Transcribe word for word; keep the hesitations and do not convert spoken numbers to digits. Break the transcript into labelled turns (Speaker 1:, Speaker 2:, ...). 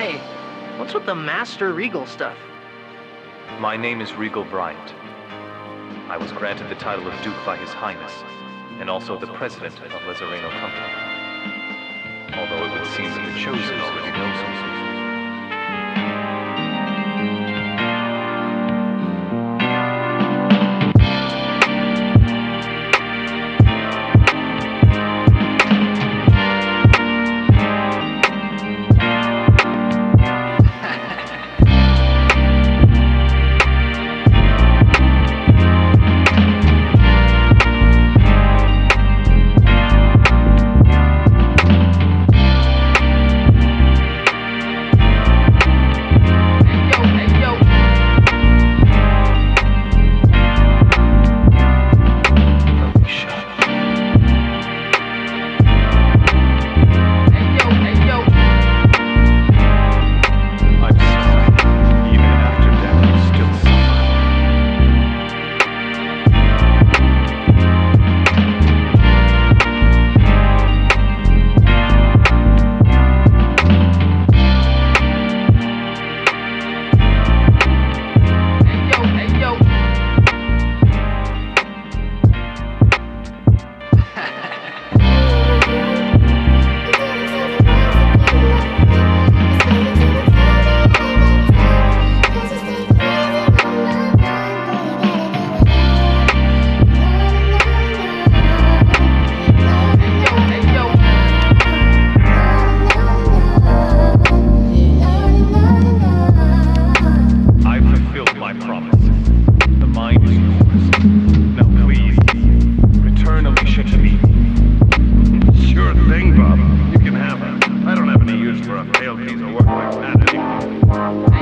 Speaker 1: Hey, what's with the Master Regal stuff?
Speaker 2: My name is Regal Bryant. I was granted the title of Duke by His Highness, and also the President of Lazareno Company. Although it would seem that the Chosen already knows me.
Speaker 3: Sure thing, Bob. You can have her. I don't have any use for a pale piece of work like that anymore.